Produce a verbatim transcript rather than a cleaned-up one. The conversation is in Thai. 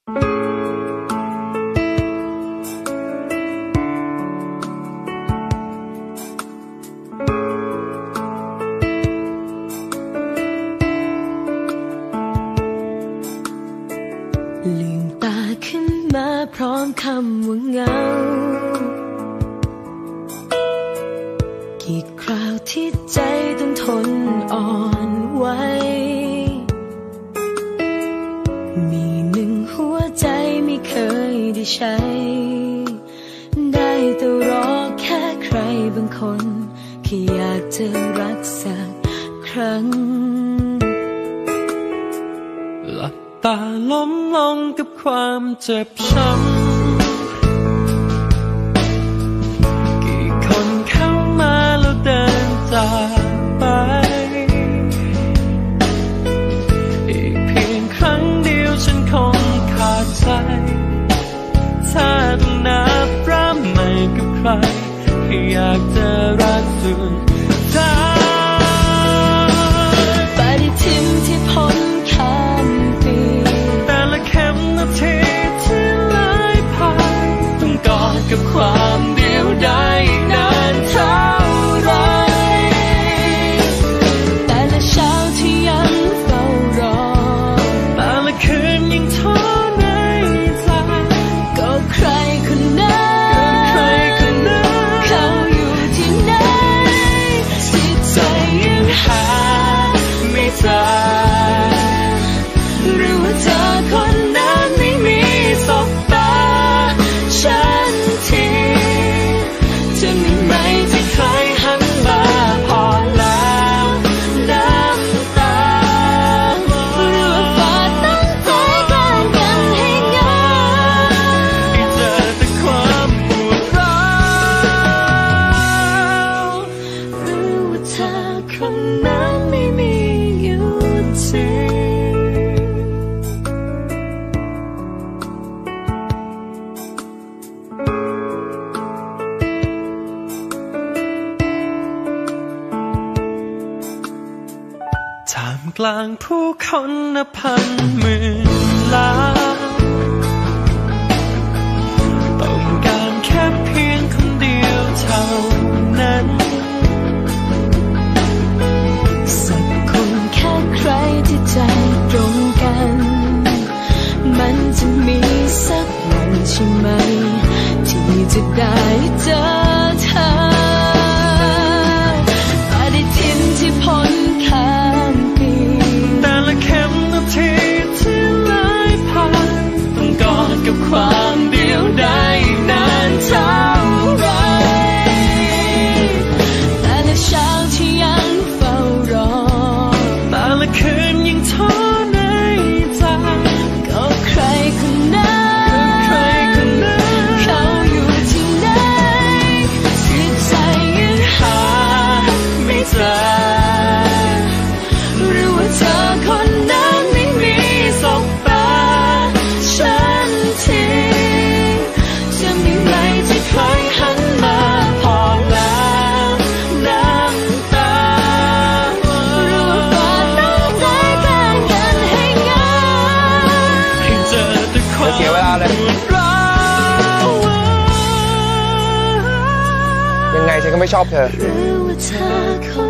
ลืมตาขึ้นมาพร้อมคำว่าเหงากี่คราวที่ใจต้องทนอ่อนไหวมีหนึ่งหัวใจไม่เคยได้ใช้ได้แต่รอแค่ใครบางคนแค่อยากจะรักสักครั้งหลับตาล้มลงกับความเจ็บช้ำกี่คนเข้ามาแล้วเดินจากไปอีกเพียงครั้งเดียวฉันคงขาดใจถ้าต้องนับร่ำใหม่กับใครแค่อยากจะรักสุดท้ายปฏิทินที่พ้นข้ามปีแต่ละเข็มนาทีที่ไหลผ่านต้องกอดกับความเดียวดายนานเท่าไรแต่ละเช้าที่ยังเฝ้ารอแต่ละคืนยังท้อในใจก็ใครคนนั้นเขาอยู่ที่ไหนจิตใจยังหาไม่เจอหรือว่าเธอคนนั้นไม่มีสบตาฉันทีจะมีไหมที่ใครหันมาพอแล้วน้ำตาหรือว่าฟ้าตั้งใจกางกันให้เหงาให้เจอแต่ความปวดร้าวหรือว่าเธอคนนั้นไม่มีอยู่จริงท่ามกลางผู้คนนับพันหมื่นล้านต้องการแค่เพียงคนเดียวเท่านั้นสักคนแค่ใครที่ใจตรงกันมันจะมีสักวันใช่ไหมที่จะได้เจอเธอปฏิทินที่พ้นข้ามปีแต่ละเข็มนาทีที่ไหลผ่านต้องกอดกับความเดียวดายนานเท่าไรแต่ละเช้าที่ยังเฝ้ารอแต่ละคืนยังท้อในใจก็ใครคนนั้นเขาอยู่ที่ไหนจิตใจยังหาไม่เจอหรือว่าเธอคนนั้นไม่มีสบตาฉันทีจะมีไหมที่ใครหันมาพอแล้วน้ำตาหรือว่าฟ้าตั้งใจกางกันให้เหงาให้เจอแต่ความเสียเวลาเลยยังไงฉันก็ไม่ชอบเธอหรือว่าเธอคน